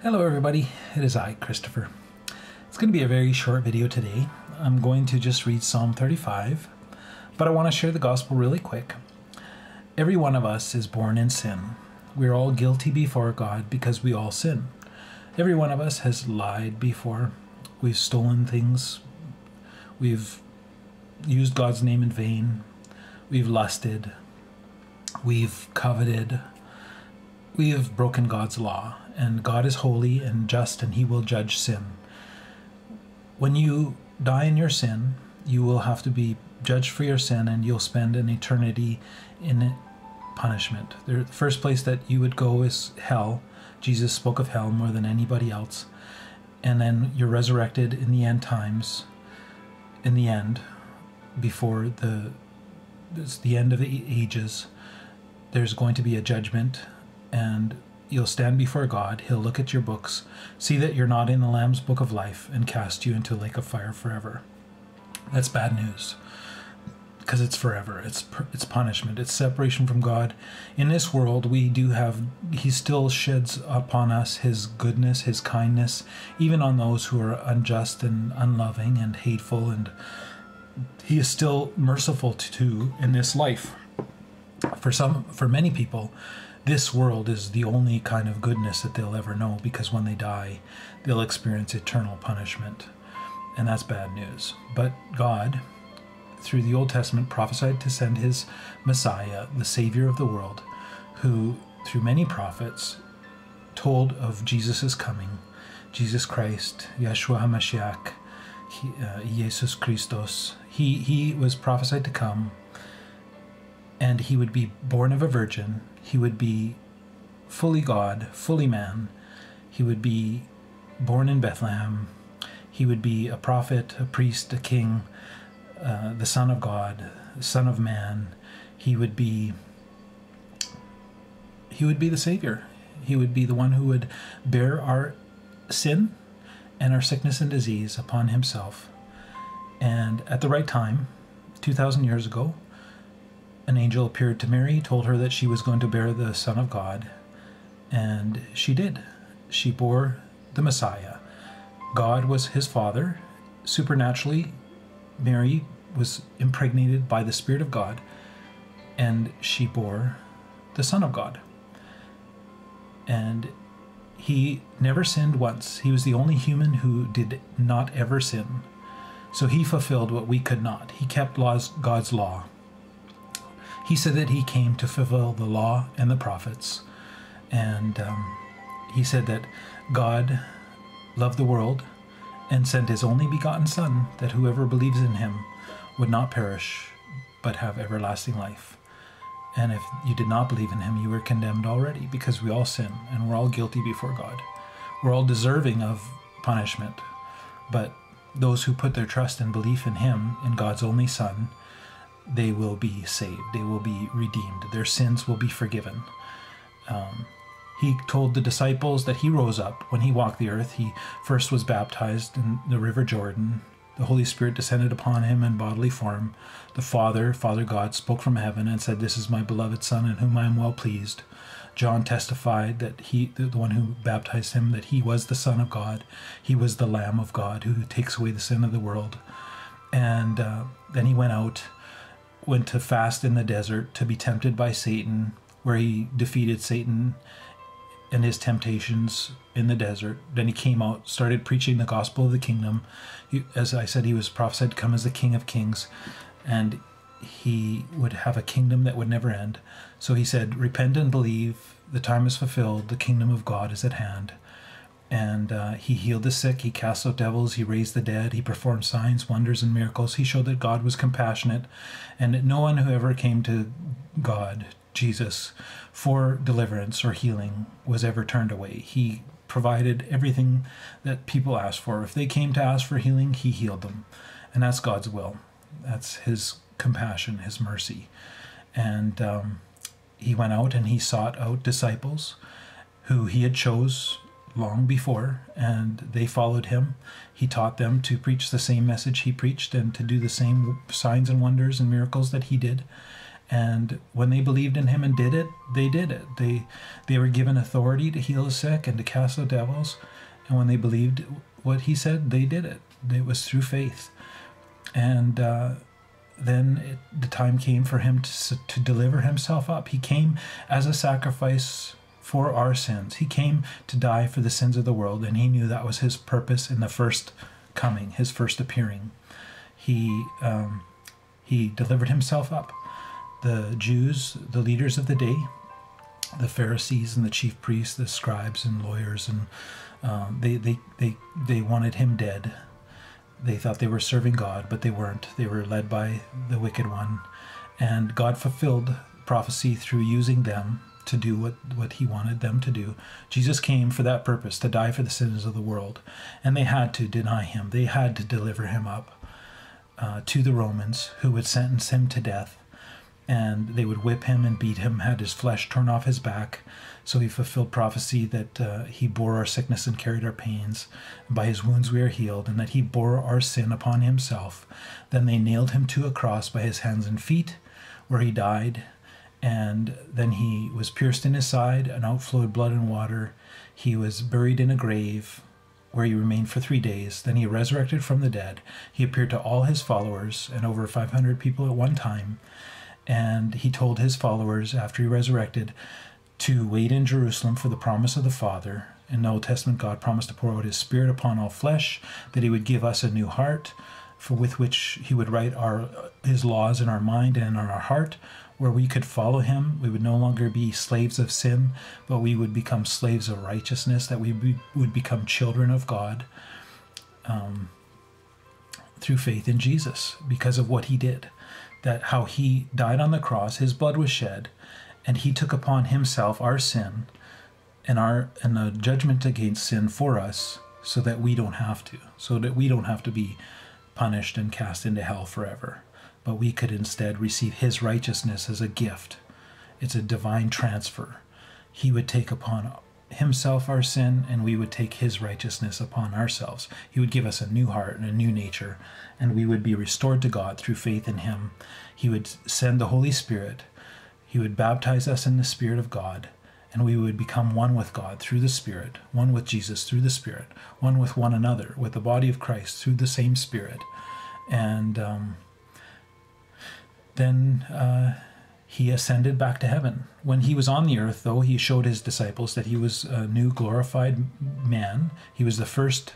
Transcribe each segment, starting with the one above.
Hello everybody, it is I, Christopher. It's going to be a very short video today. I'm going to just read Psalm 35, but I want to share the gospel really quick. Every one of us is born in sin. We're all guilty before God because we all sin. Every one of us has lied before. We've stolen things. We've used God's name in vain. We've lusted. We've coveted. We have broken God's law, and God is holy and just, and He will judge sin. When you die in your sin, you will have to be judged for your sin, and you'll spend an eternity in punishment. The first place that you would go is hell. Jesus spoke of hell more than anybody else. And then you're resurrected in the end times, in the end, before the end of the ages. There's going to be a judgment, and you'll stand before God. He'll look at your books, see that you're not in the Lamb's book of life, and cast you into a lake of fire forever. That's bad news, because it's forever. It's punishment. It's separation from God. In this world, He still sheds upon us His goodness, His kindness, even on those who are unjust and unloving and hateful, and He is still merciful to in this life. For many people, this world is the only kind of goodness that they'll ever know, because when they die, they'll experience eternal punishment. And that's bad news. But God, through the Old Testament, prophesied to send His Messiah, the Savior of the world, who, through many prophets, told of Jesus' coming. Jesus Christ, Yeshua HaMashiach, Jesus Christos. He was prophesied to come, and He would be born of a virgin. He would be fully God, fully man. He would be born in Bethlehem. He would be a prophet, a priest, a king, the Son of God, the Son of Man. He would be the Savior. He would be the one who would bear our sin and our sickness and disease upon Himself. And at the right time, 2,000 years ago, an angel appeared to Mary, told her that she was going to bear the Son of God, and she did. She bore the Messiah. God was His father. Supernaturally, Mary was impregnated by the Spirit of God, and she bore the Son of God. And He never sinned once. He was the only human who did not ever sin. So He fulfilled what we could not. He kept God's law. He said that He came to fulfill the law and the prophets. And He said that God loved the world and sent His only begotten Son, that whoever believes in Him would not perish, but have everlasting life. And if you did not believe in Him, you were condemned already, because we all sin, and we're all guilty before God. We're all deserving of punishment. But those who put their trust and belief in Him, in God's only Son, they will be saved. They will be redeemed. Their sins will be forgiven. He told the disciples that He rose up when He walked the earth. He first was baptized in the River Jordan. The Holy Spirit descended upon Him in bodily form. The Father God, spoke from heaven and said, "This is my beloved Son, in whom I am well pleased." John testified that the one who baptized Him, that He was the Son of God. He was the Lamb of God who takes away the sin of the world. And then He went to fast in the desert to be tempted by Satan, where He defeated Satan and his temptations in the desert. Then He came out, started preaching the gospel of the kingdom. As I said, He was prophesied to come as the King of Kings, and He would have a kingdom that would never end. So He said, "Repent and believe, the time is fulfilled, the kingdom of God is at hand." And He healed the sick, He cast out devils, He raised the dead, He performed signs, wonders, and miracles. He showed that God was compassionate, and that no one who ever came to God, Jesus, for deliverance or healing was ever turned away. He provided everything that people asked for. If they came to ask for healing, He healed them. And that's God's will. That's His compassion, His mercy. And He went out and He sought out disciples who He had chose long before, and they followed Him. He taught them to preach the same message He preached and to do the same signs and wonders and miracles that He did. And when they believed in him and did it, they did it. They were given authority to heal the sick and to cast out devils. And when they believed what he said, they did it. It was through faith. And then the time came for him to deliver himself up. He came as a sacrifice for our sins. He came to die for the sins of the world, and he knew that was his purpose in the first coming, his first appearing. He delivered himself up. The Jews, the leaders of the day, the Pharisees and the chief priests, the scribes and lawyers, and they wanted him dead. They thought they were serving God, but they weren't. They were led by the wicked one. And God fulfilled prophecy through using them to do what he wanted them to do. Jesus came for that purpose, to die for the sins of the world. And they had to deny him. They had to deliver him up to the Romans, who would sentence him to death. And they would whip him and beat him, had his flesh torn off his back. So he fulfilled prophecy that he bore our sickness and carried our pains. By his wounds we are healed, and that he bore our sin upon himself. Then they nailed him to a cross by his hands and feet, where he died. And then he was pierced in his side, and outflowed blood and water. He was buried in a grave, where he remained for 3 days. Then he resurrected from the dead. He appeared to all his followers, and over 500 people at one time. And he told his followers, after he resurrected, to wait in Jerusalem for the promise of the Father. In the Old Testament, God promised to pour out his Spirit upon all flesh, that he would give us a new heart, with which he would write his laws in our mind and in our heart, where we could follow him. We would no longer be slaves of sin, but we would become slaves of righteousness, that we would become children of God through faith in Jesus, because of what he did. That how he died on the cross, his blood was shed, and he took upon himself our sin and the judgment against sin for us, so that we don't have to be punished and cast into hell forever, but we could instead receive his righteousness as a gift. It's a divine transfer. He would take upon himself our sin, and we would take his righteousness upon ourselves. He would give us a new heart and a new nature, and we would be restored to God through faith in him. He would send the Holy Spirit. He would baptize us in the Spirit of God, and we would become one with God through the Spirit, one with Jesus through the Spirit, one with one another, with the body of Christ through the same Spirit. And then he ascended back to heaven. When he was on the earth, though, he showed his disciples that he was a new glorified man. He was the first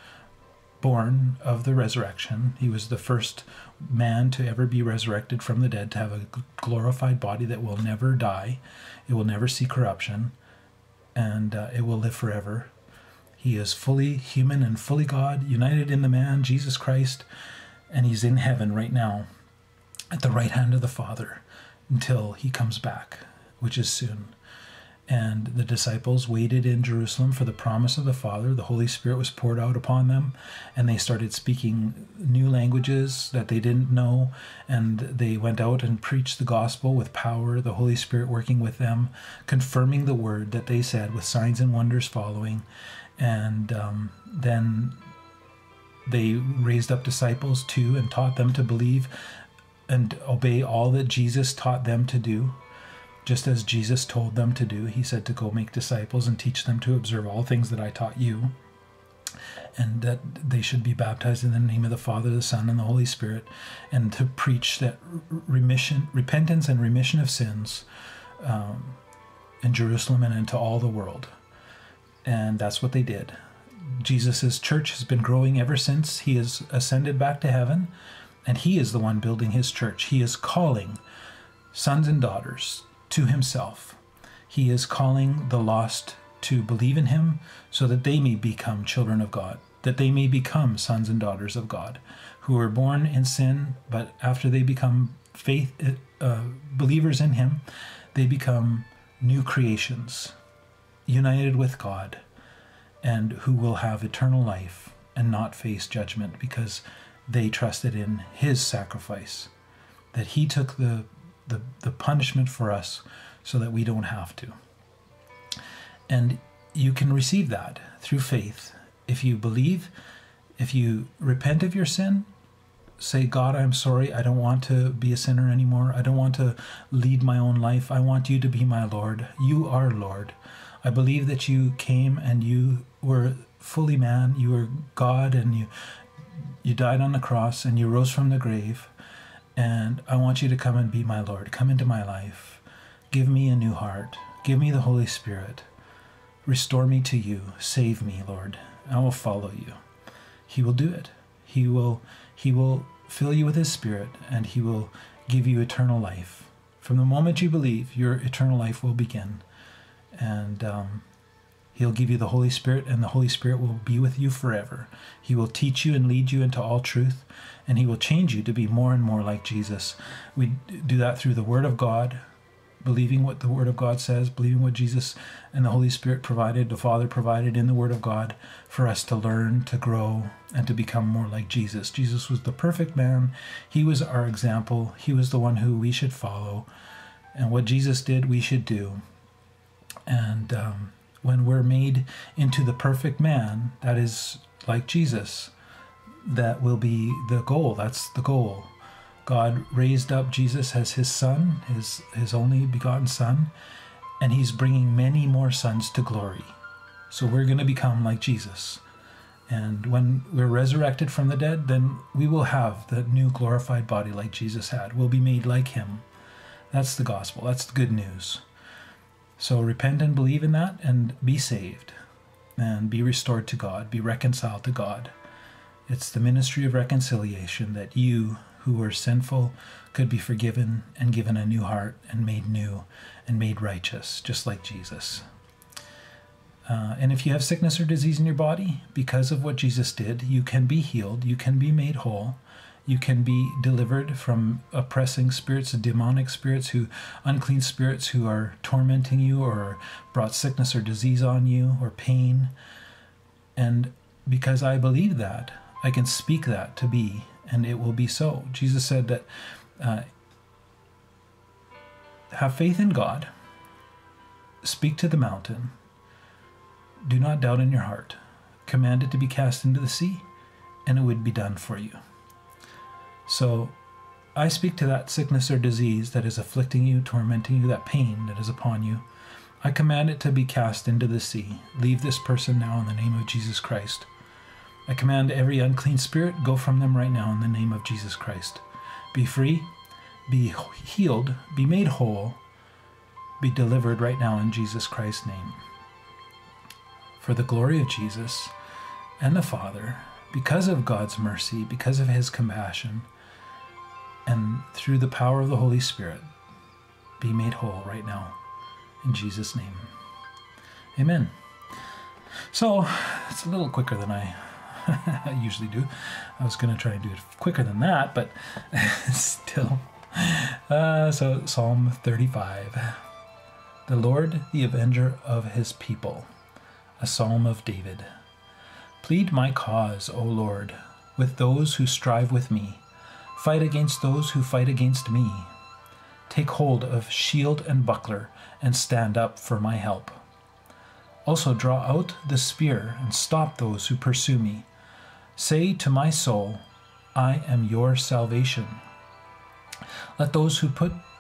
born of the resurrection. He was the first man to ever be resurrected from the dead, to have a glorified body that will never die. It will never see corruption, and it will live forever. He is fully human and fully God, united in the man, Jesus Christ, and he's in heaven right now at the right hand of the Father, until he comes back, which is soon. And the disciples waited in Jerusalem for the promise of the Father. The Holy Spirit was poured out upon them, and they started speaking new languages that they didn't know, and they went out and preached the gospel with power, the Holy Spirit working with them, confirming the word that they said, with signs and wonders following. And then they raised up disciples too, and taught them to believe and obey all that Jesus taught them to do, just as Jesus told them to do. He said to go make disciples and teach them to observe all things that I taught you, and that they should be baptized in the name of the Father, the Son, and the Holy Spirit, and to preach that repentance and remission of sins in Jerusalem and into all the world. And that's what they did. Jesus' church has been growing ever since he has ascended back to heaven. And he is the one building his church. He is calling sons and daughters to himself. He is calling the lost to believe in him, so that they may become children of God, that they may become sons and daughters of God, who were born in sin, but after they become believers in him, they become new creations, united with God, and who will have eternal life and not face judgment, because they trusted in his sacrifice, that he took the punishment for us so that we don't have to. And you can receive that through faith. If you believe, if you repent of your sin, say, God, I'm sorry. I don't want to be a sinner anymore. I don't want to lead my own life. I want you to be my Lord. You are Lord. I believe that you came and you were fully man. You were God, and you died on the cross and you rose from the grave. And I want you to come and be my Lord. Come into my life. Give me a new heart. Give me the Holy Spirit. Restore me to you. Save me, Lord. I will follow you. He will do it. He will fill you with his Spirit, and he will give you eternal life. From the moment you believe, your eternal life will begin. And he'll give you the Holy Spirit, and the Holy Spirit will be with you forever. He will teach you and lead you into all truth, and he will change you to be more and more like Jesus. We do that through the Word of God, believing what the Word of God says, believing what Jesus and the Holy Spirit provided, the Father provided in the Word of God for us to learn, to grow, and to become more like Jesus. Jesus was the perfect man. He was our example. He was the one who we should follow. And what Jesus did, we should do. And when we're made into the perfect man, that is like Jesus, that will be the goal. That's the goal. God raised up Jesus as his son, his only begotten son, and he's bringing many more sons to glory. So we're going to become like Jesus. And when we're resurrected from the dead, then we will have the new glorified body like Jesus had. We'll be made like him. That's the gospel. That's the good news. So repent and believe in that, and be saved, and be restored to God, be reconciled to God. It's the ministry of reconciliation, that you who were sinful could be forgiven and given a new heart and made new and made righteous, just like Jesus. And if you have sickness or disease in your body, because of what Jesus did, you can be healed, you can be made whole, you can be delivered from oppressing spirits, demonic spirits, unclean spirits who are tormenting you or brought sickness or disease on you or pain. And because I believe that, I can speak that to be, and it will be so. Jesus said that have faith in God, speak to the mountain, do not doubt in your heart, command it to be cast into the sea, and it would be done for you. So I speak to that sickness or disease that is afflicting you, tormenting you, that pain that is upon you. I command it to be cast into the sea. Leave this person now in the name of Jesus Christ. I command every unclean spirit, go from them right now in the name of Jesus Christ. Be free, be healed, be made whole, be delivered right now in Jesus Christ's name. For the glory of Jesus and the Father, because of God's mercy, because of his compassion, and through the power of the Holy Spirit, be made whole right now in Jesus' name. Amen. So it's a little quicker than I usually do. I was going to try and do it quicker than that, but still. So Psalm 35. The Lord, the avenger of his people. A psalm of David. Plead my cause, O Lord, with those who strive with me. Fight against those who fight against me. Take hold of shield and buckler, and stand up for my help. Also draw out the spear, and stop those who pursue me. Say to my soul, I am your salvation. Let those be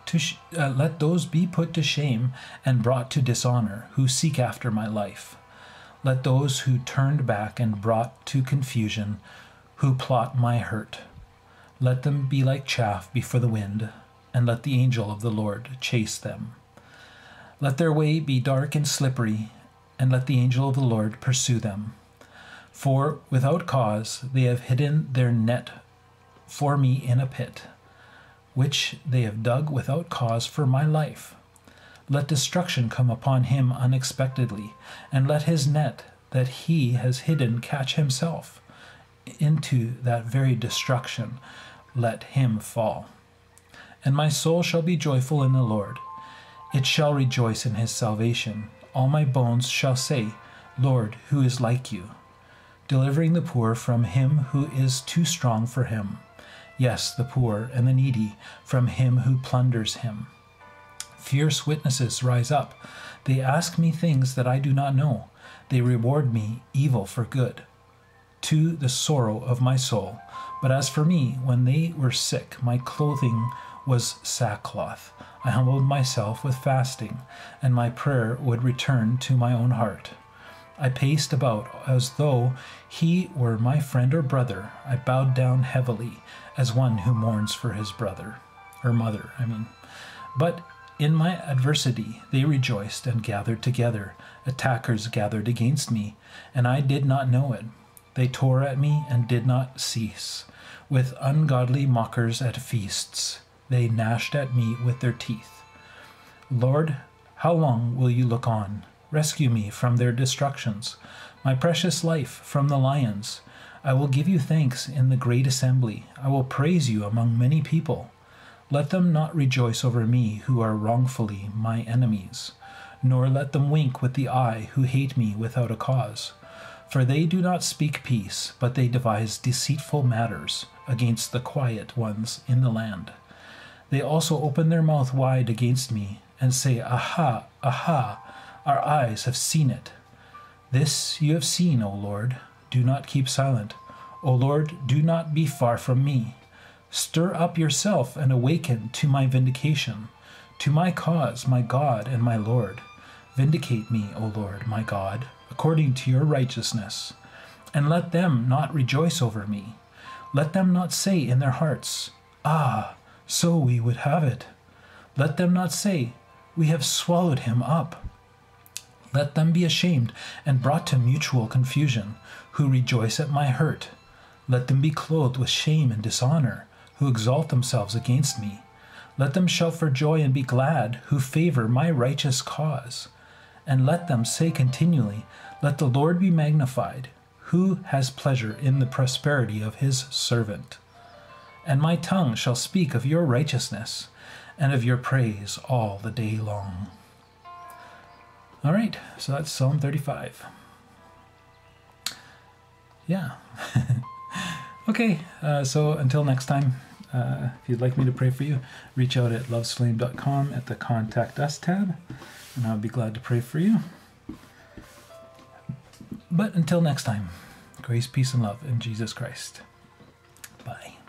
put to shame and brought to dishonor, who seek after my life. Let those who turned back and brought to confusion, who plot my hurt. Let them be like chaff before the wind, and let the angel of the Lord chase them. Let their way be dark and slippery, and let the angel of the Lord pursue them. For without cause they have hidden their net for me in a pit, which they have dug without cause for my life. Let destruction come upon him unexpectedly, and let his net that he has hidden catch himself. Into that very destruction let him fall. And my soul shall be joyful in the Lord. It shall rejoice in his salvation. All my bones shall say, Lord, who is like you? Delivering the poor from him who is too strong for him. Yes, the poor and the needy from him who plunders him. Fierce witnesses rise up. They ask me things that I do not know. They reward me evil for good. to the sorrow of my soul. But as for me, when they were sick, my clothing was sackcloth. I humbled myself with fasting, and my prayer would return to my own heart. I paced about as though he were my friend or brother. I bowed down heavily as one who mourns for his brother, or mother, But in my adversity they rejoiced and gathered together. Attackers gathered against me, and I did not know it. They tore at me and did not cease. With ungodly mockers at feasts, they gnashed at me with their teeth. Lord, how long will you look on? Rescue me from their destructions, my precious life from the lions. I will give you thanks in the great assembly. I will praise you among many people. Let them not rejoice over me who are wrongfully my enemies, nor let them wink with the eye who hate me without a cause. For they do not speak peace, but they devise deceitful matters against the quiet ones in the land. They also open their mouth wide against me and say, Aha, aha, our eyes have seen it. This you have seen, O Lord. Do not keep silent. O Lord, do not be far from me. Stir up yourself and awaken to my vindication, to my cause, my God and my Lord. Vindicate me, O Lord, my God, according to your righteousness. And let them not rejoice over me. Let them not say in their hearts, Ah, so we would have it. Let them not say, We have swallowed him up. Let them be ashamed and brought to mutual confusion, who rejoice at my hurt. Let them be clothed with shame and dishonor, who exalt themselves against me. Let them shout for joy and be glad, who favor my righteous cause. And let them say continually, Let the Lord be magnified, who has pleasure in the prosperity of his servant. And my tongue shall speak of your righteousness, and of your praise all the day long. All right, so that's Psalm 35. Yeah. Okay, so until next time, if you'd like me to pray for you, reach out at lovesflame.com at the Contact Us tab, and I'll be glad to pray for you. But until next time, grace, peace, and love in Jesus Christ. Bye.